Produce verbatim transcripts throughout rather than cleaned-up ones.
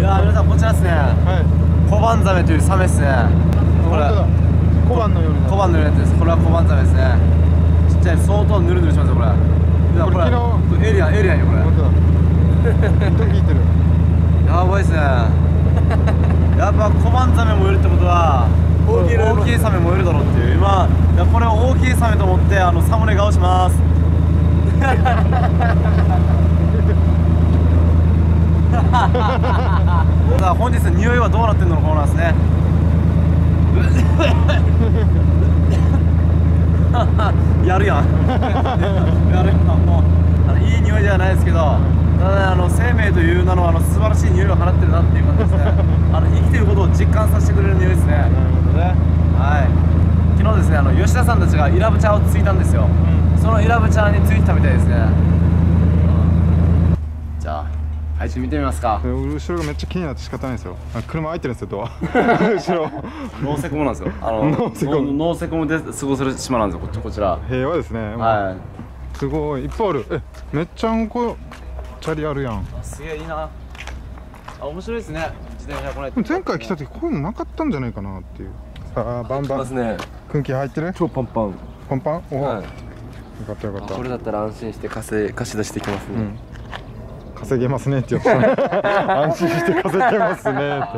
やー皆さんこちらですね、コバンザメというサメですね。これ小判のように小判のようなやつです。これはコバンザメですね。ちっちゃい、相当ヌルヌルしますよこれ。 これ昨日エイリアンエイリアンよこれ。 本当だ聞いてる。 やばいっすね。やっぱコバンザメもいるってことは大きいサメもいるだろうっていう。今いやこれを大きいサメと思ってあのサムネ顔します。だから本日匂いはどうなってんのかなんですね。やるやん。やるやん。もうあのいい匂いではないですけど、ただあの生命という名のあの素晴らしい匂いを放ってるなっていう感じですね。あの生きてることを実感させてくれる匂いですね。なるほどね。はい。昨日ですね、あの吉田さんたちがイラブチャーをついたんですよ。うん、そのイラブチャーについてたみたいですね。うん、じゃあ配置見てみますか。 後ろがめっちゃ気になって仕方ないですよ。車開いてるんですよ、ドア。後ろ。 ノーセコムなんですよ。あのノーセコム。ノーセコムで過ごせる島なんですよ。こっちこちら。 平和ですね。はい。すごいいっぱいある。え、めっちゃんこチャリあるやん。 すげえいいな。あ、面白いですね。自転車来ない。 前回来た時こういうのなかったんじゃないかなっていう。さあバンバン。 ますね。 空気入ってる？ 超パンパン。 パンパン？おお。 はい。 よかったよかった。 これだったら安心して稼貸し出してきますね。 稼げますねって言ってた。安心して稼げますねって。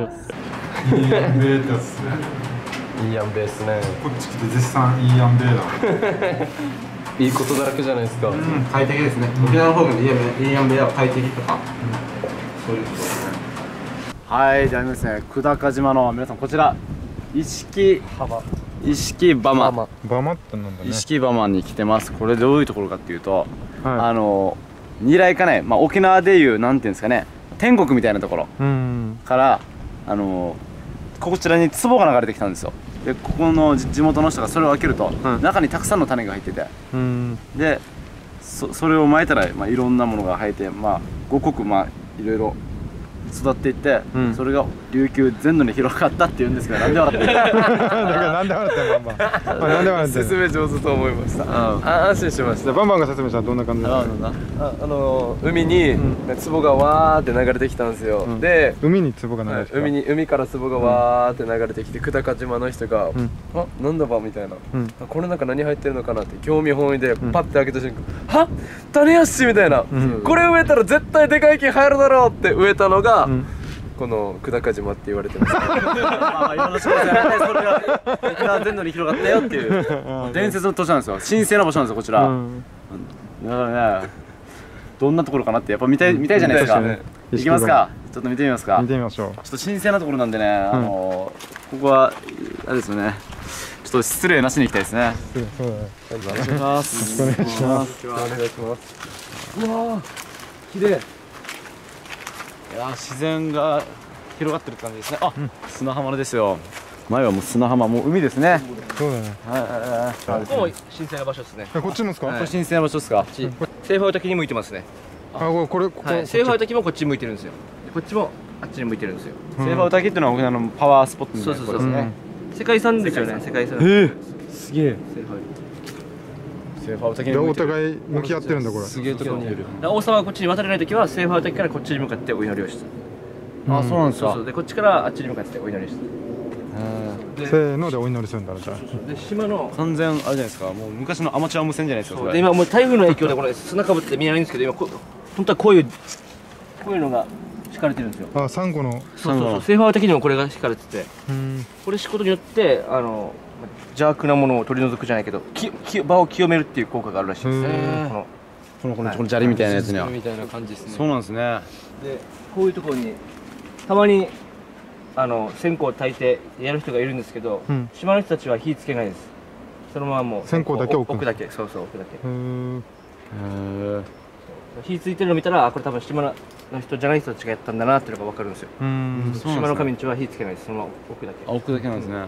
いいやんべーってやつですね。 いいやんべーですね。 こっち来て絶賛いいやんべーだ。 いいことだらけじゃないですか。 うん、快適ですね。沖縄の方面でいいやんべーは快適とか。そういうことですね。はい、じゃあですね、久高島の皆さんこちら一色浜。一色バマ。 バマってなんだね。 一色バマに来てます。これどういうところかっていうと、あの。二来かね、まあ、沖縄でいうなんていうんですかね、天国みたいなところからあのこちらに壺が流れてきたんですよ。でここの地元の人がそれを開けると、うん、中にたくさんの種が入ってて、で そ, それをまいたら、まあ、いろんなものが生えて、まあ、五穀まあいろいろ育っていって、うん、それが琉球全土に広がったっていうんですけど、なんで笑ってる？だからなんで笑ってる？バンバン。なんで笑ってる？ 説明上手と思いました。あ、安心しました。 バンバンが説明したらどんな感じですか？ あ、あの海に壺がわーって流れてきたんですよ。で、 海に壺が流れてきた。海に海から壺がわーって流れてきて、久高島の人があ、なんだばみたいな。この中何入ってるのかなって興味本位でパッて開けた瞬間、は、種やしみたいな。これ植えたら絶対でかい木生えるだろうって植えたのが。この久高島って言われてます。まあいろんな仕事やってそれが沖縄全土に広がったよっていう伝説の土地なんですよ。神聖な場所なんですよこちら。だからね、どんなところかなってやっぱ見たい見たいじゃないですか。行きますか。ちょっと見てみますか。 見てみましょう。 ちょっと神聖なところなんでね、あのここはあれですよね。ちょっと失礼なしに行きたいですね。 そうだね。 お願いします。 お願いします。 お願いします。 うわー、綺麗。いや自然が広がってる感じですね。あ、うん、砂浜ですよ。前はもう砂浜、もう海ですね。 そうだね。 はい。 ここも神聖な場所ですね。 こっちもですか？ これ神聖な場所ですか？ 西方滝に向いてますね。 あ、これここ。 西方滝もこっち向いてるんですよ。こっちもあっちに向いてるんですよ。 西方滝っていうのは沖縄のパワースポットみたいなところですね。 世界遺産ですよね。世界遺産。 ええ、すげえ。 お互い向き合ってるんだこれ。 すげえところにいる。 王様がこっちに渡れないときは西方滝からこっちに向かってお祈りをした。 あ、そうなんですか。 でこっちからあっちに向かってお祈りした。 せーのでお祈りするんだじゃあ。 で島の完全あれじゃないですか。もう昔のアマチュア無線じゃないですか。 で今もう台風の影響でこれ砂かぶって見えないんですけど、今こ本当はこういうこういうのが敷かれてるんですよ。 あ、サンゴの。 そうそうそう。西方滝にもこれが敷かれてて、これ敷くことによってあの邪悪なものを取り除くじゃないけど、きき場を清めるっていう効果があるらしいですね。このこのこのこの砂利みたいなやつには。 みたいな感じですね。 そうなんですね。 でこういうところにたまにあの線香を焚いてやる人がいるんですけど、島の人たちは火つけないです。そのままもう線香だけ置く。 置くだけ。そうそう置くだけ。 へえ。火ついてるの見たら、あ、これ多分島の人じゃない人たちがやったんだなっていうのが分かるんですよ。島の神道は火つけないです。そのまま置くだけ。 あ、置くだけなんですね。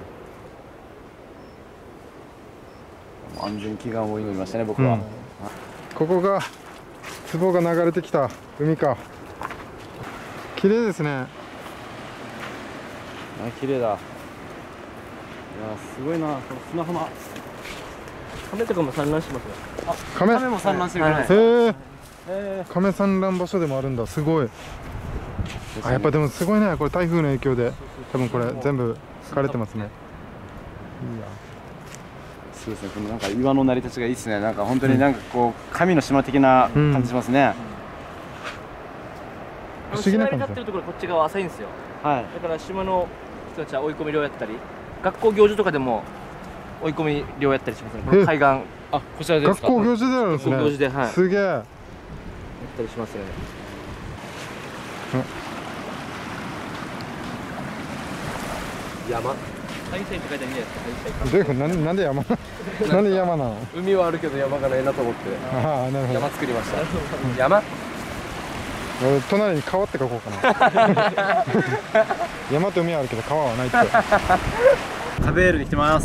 安全祈願を祈りましたね、僕は。 ここが壺が流れてきた海か。綺麗ですね。 あ、綺麗だ。いや、すごいな、この砂浜。 亀とかも産卵しますね。 あ、亀。 亀も産卵する。へえ。亀産卵場所でもあるんだ。すごい。 へあ、やっぱでもすごいね、これ台風の影響で多分これ全部枯れてますね。いいや。 そうですね、このなんか岩の成り立ちがいいですね。なんか本当になんかこう神の島的な感じしますね。 不思議な感じ。島に立ってるところこっち側浅いんですよ。 はい。 だから島の人たちは追い込み漁やったり、学校行事とかでも追い込み漁やったりしますね。この海岸。 あ、こちらですか。 学校行事であるんですね。 学校行事で、はい。 すげえ。 やったりしますよね。山。海鮮って書いてあるんじゃないですか。 どういうこと、なんなんで山なんで山なの？ 海はあるけど山がないなと思って、 ああ、なるほど。 山作りました。山？ 俺隣に川って書こうかな。山と海はあるけど川はないって。 タベールに来てます。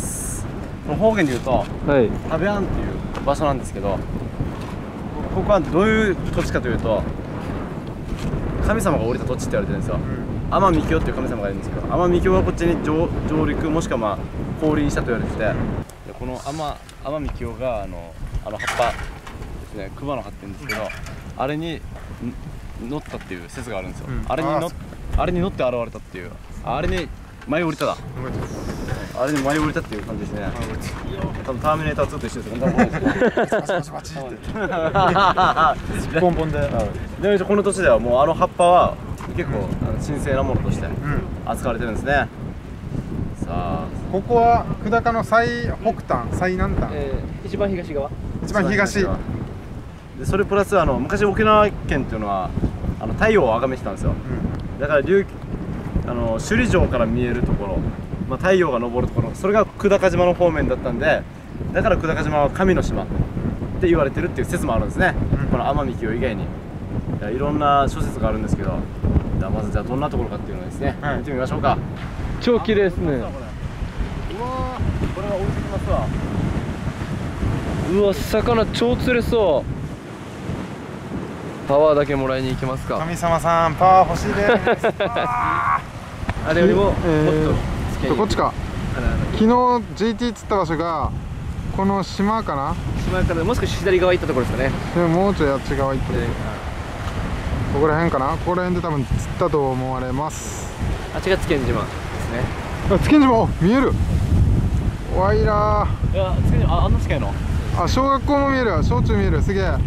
この方言で言うと、 はい。 タベアンっていう場所なんですけど、ここはどういう土地かというと、神様が降りた土地って言われてるんですよ。天海峡っていう神様がいるんですけど、天海峡はこっちに 上, 上陸もしくはまあ降臨したと言われてて、でこの天天海峡があのあの葉っぱですね、熊の葉って言うんですけど、あれに乗ったっていう説があるんですよ。うん、あれに乗あれに乗って現れたっていう、あれに舞い降りただ。あれに舞い降りたっていう感じですね。多分ターミネーターツーと一緒ですよ。バチバチバチって。ポンポンで。でもこの土地ではもうあの葉っぱは結構神聖なものとして扱われてるんですね。さあ、 ここは久高の最北端、最南端、 えー、一番東側。 一番東。 でそれプラスあの昔沖縄県っていうのはあの太陽を崇めてたんですよ。うん、だから琉あの首里城から見えるところ、まあ、太陽が昇るところ、それが久高島の方面だったんで、だから久高島は神の島って言われてるっていう説もあるんですね。うん、この天海峡以外にいろんな諸説があるんですけど、じゃあまずじゃあどんなところかっていうのをですね、はい、見てみましょうか。 超綺麗ですね。うわー、 これは置いてきますわ。 うわ、魚超釣れそう。パワーだけもらいに行きますか。 神様さん、パワー欲しいです。 あれよりももっとこっちか。昨日 ジーティー 釣った場所がこの島かな。 島からもう少し左側行ったところですかね。 でももうちょいあっち側行ってる。ここら辺かな。ここら辺で多分釣ったと思われます。 あっちが津堅島ですね。 あ、津堅島見える。わいらー。いや、津堅島、あ、あんな近いの。 あ、小学校も見える。小中見える。すげえ。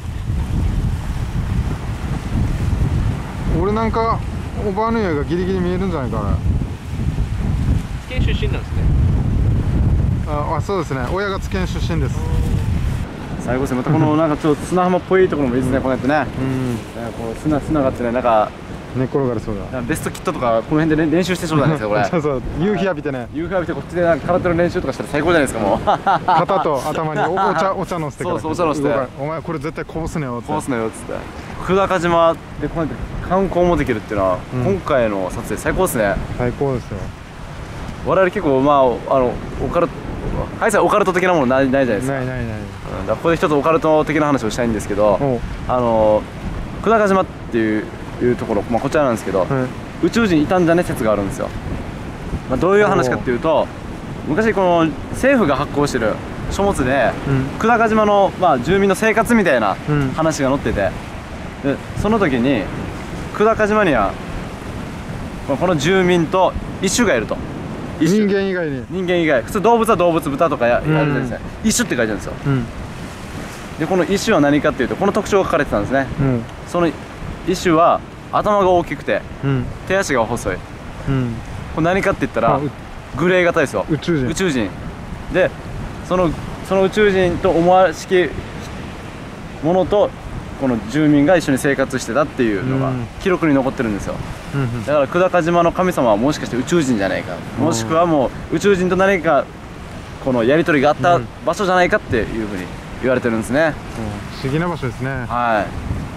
俺なんかおばあの家がギリギリ見えるんじゃないかな。 津堅出身なんですね。 ああ、そうですね。親が津堅出身です。 最後ですね。またこのなんかちょっと砂浜っぽいところもいいですね。こうやってね。うん。こう砂砂があってね、なんか寝転がりそうだ。 ベストキットとかこの辺で、ね、練習してそうじゃないですかこれ。 そうそう。夕日浴びてね。 夕日浴びてこっちでなんか空手の練習とかしたら最高じゃないですかもう。 肩と頭にお茶お茶のせてから。 そうそうお茶のせて。 お前これ絶対こぼすねよって。 こぼすねよっつって。久高島でこうやって観光もできるっていうのは、うん、今回の撮影最高ですね。 最高ですよ。 我々結構まああのオカルト、ハイさんオカルト的なものないないじゃないですか。 ないないない。 うん、だここで一つオカルト的な話をしたいんですけど、あの久高島っていういうところ、まあこちらなんですけど、うん、宇宙人いたんじゃね説があるんですよ。まあどういう話かっていうと、昔この政府が発行してる書物で、うん、久高島のまあ住民の生活みたいな話が載ってて。でその時に久高島にはこの住民と一種がいると。 人間以外に。 人間以外、普通動物は動物、豚とかやるじゃないですか。一種って書いてあるんですよ。うん、でこの一種は何かっていうとこの特徴が書かれてたんですね。うん、その一種は頭が大きくて、うん、手足が細い。うん、これ何かって言ったらグレー型ですよ。 宇宙人。 宇宙人でそのその宇宙人と思わしきものとこの住民が一緒に生活してたっていうのが記録に残ってるんですよ。だから久高島の神様はもしかして宇宙人じゃないか、もしくはもう宇宙人と何かこのやり取りがあった場所じゃないかっていうふうに言われてるんですね。 不思議な場所ですね。 はい。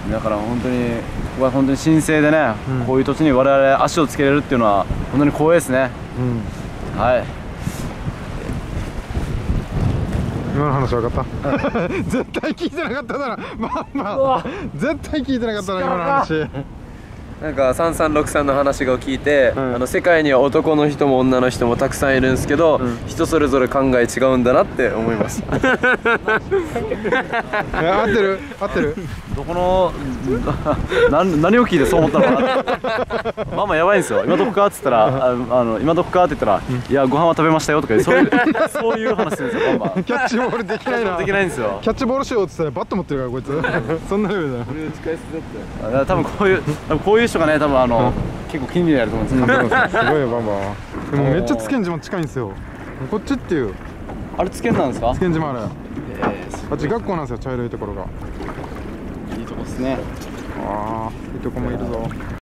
だから本当にここは本当に神聖でね、うん、こういう土地に我々足をつけれるっていうのは本当に光栄ですね。うん、はい。 今の話分かった絶対聞いてなかっただろ。まあまあ絶対聞いてなかったな今の話。 なんかさんさんろくさんの話を聞いて、うん、あの世界には男の人も女の人もたくさんいるんですけど、うん、人それぞれ考え違うんだなって思いましたいや合ってる合ってるどこの何何を聞いてそう思ったのかなママやばいんですよ。今どこかって言ったらああの今どこかって言ったら、うん、いやご飯は食べましたよとかそういうそういう話するんですよママ。 キャッチボールできないな。 できないんですよ。 キャッチボールしようって言ったらバット持ってるからこいつそんなレベルだよ。 多分こういう多分こういう人がね多分あの、うん、結構気になると思うんですよ。 すごいよバンバン。でもめっちゃ津堅島近いんですよ。こっちっていうあれ津堅なんですか？ 津堅島あれ、えー、あっち学校なんですよ。茶色いところがいいとこっすね。 ああいいとこもいるぞ。